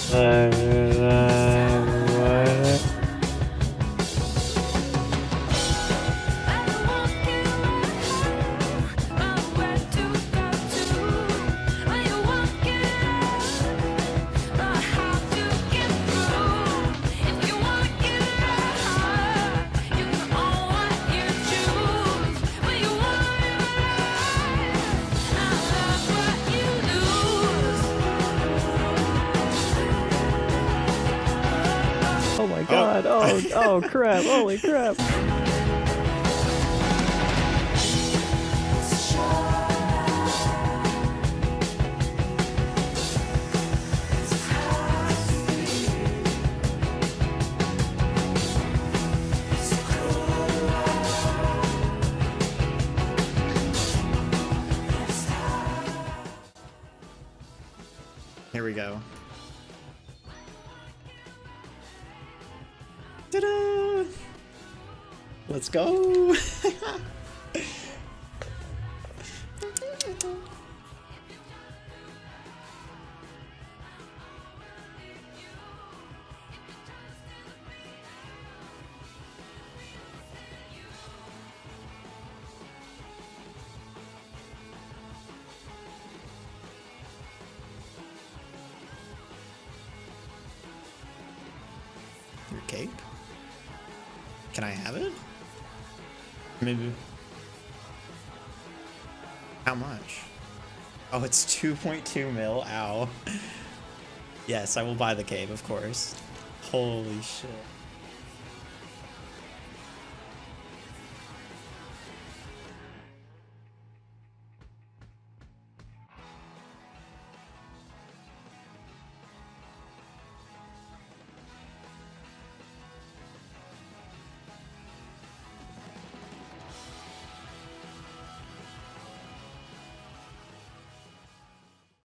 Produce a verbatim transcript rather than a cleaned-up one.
Oh my god, oh, oh crap, holy crap. Here we go. Ta-da! Let's go! Your cape? Can I have it? Maybe. How much? Oh, it's two point two mil. Ow. Yes, I will buy the cape, of course. Holy shit.